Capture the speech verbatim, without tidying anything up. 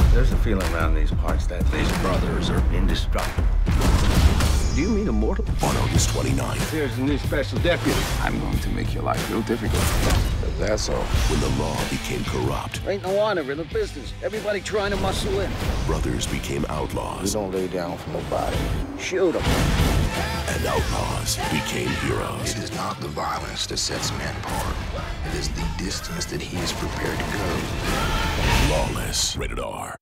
There's a feeling around these parts that these brothers are indestructible. Do you mean immortal? On August twenty-ninth. Here's a new special deputy. I'm going to make your life real difficult. That's all. When the law became corrupt. Ain't no honor in the business. Everybody trying to muscle in. Brothers became outlaws. We don't lay down for nobody. Shoot 'em. And outlaws became heroes. It is not the violence that sets a man apart. It is the distance that he is prepared to go. Lawless. Rated R.